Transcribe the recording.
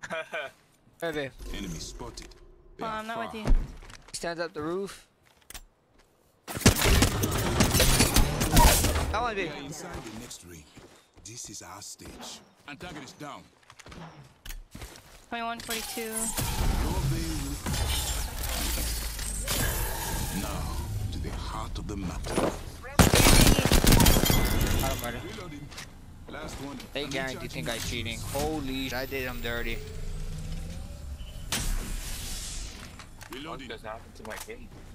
Hey, babe. Enemy spotted. Oh, I'm not with you. Stands up the roof. That one, babe. We are inside the next ring. This is our stage. Antagonist down. 21, 42. Now to the heart of the matter. I'm ready. Reloading. Last one. They guarantee think I'm cheating. Holy, I did him dirty. Reloading. What just happened to my game?